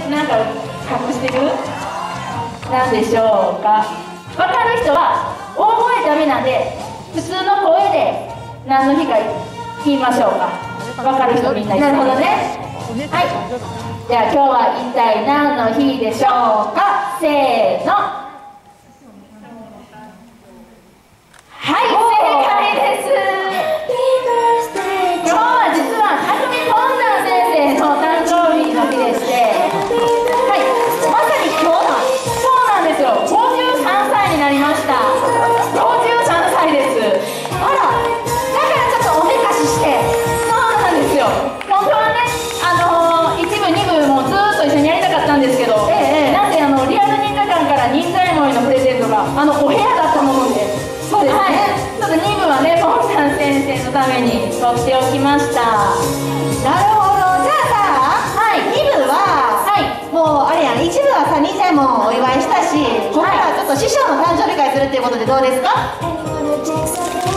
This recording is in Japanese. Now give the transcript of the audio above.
なんか隠してるなんでしょうか。分かる人は大声ダメなんで普通の声で何の日か言いましょうか。分かる人みんな。なるほどね。はい、じゃあ今日は一体何の日でしょうか。せーの。はい、正解です。今日は実は匠ポンタン先生の誕生日の日でして、はい、まさに今日はそうなんですよ、53歳になりました。53歳です。あら、だからちょっとおめかしして。そうなんですよ、本当はね、1部2部もずっと一緒にやりたかったんですけど、なんでリアル忍者館から忍者エモリのプレゼントがお部屋だったもので、そうですね、はい、ちょっと2部はね、ポンタン先生のために取っておきました。 なるほど。じゃあさ、はい、2部は、はい、もうあれやん、1部はさ、忍者もお祝いしたし、ここからちょっと師匠の誕生日会するっていうことでどうですか？